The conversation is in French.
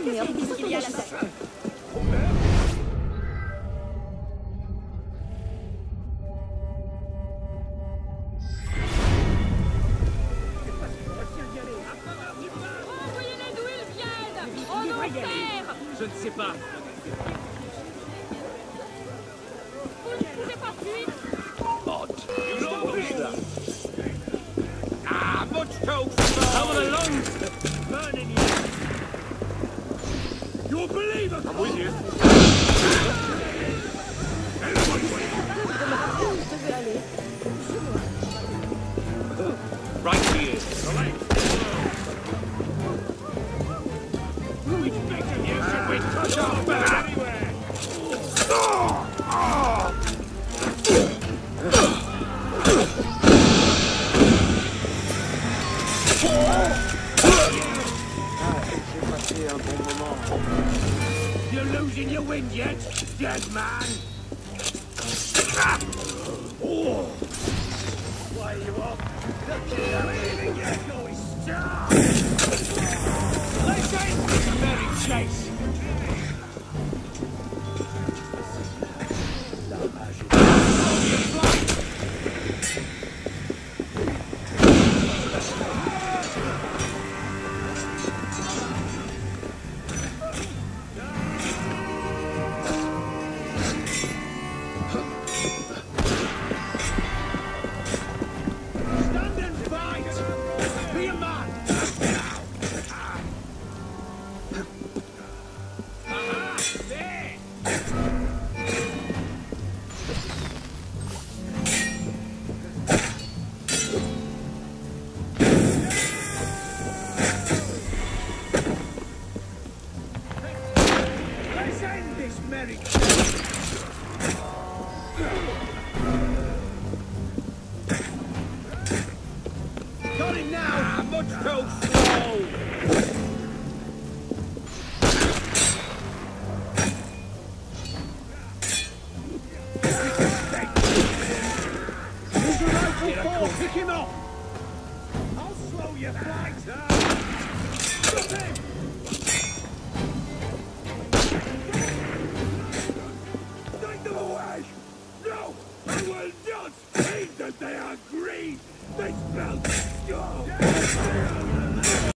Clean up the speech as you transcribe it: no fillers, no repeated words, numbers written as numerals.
Qu'est-ce qu'il y a là-bas? Envoyez-les d'où ils viennent! En enfer! Je ne sais pas. Vous ne pouvez pas fuir! Ah, much coke! Come along! Burning you! You'll believe it! I'm with you. Right here. Which bit of you should we touch off anywhere? You're losing your wind yet, dead man? Oh! Why are you up? Look at you, you're going starved! Let's end this merry chase! Got him now! Much too slow! Pick him up! I'll slow your flight! Stop him!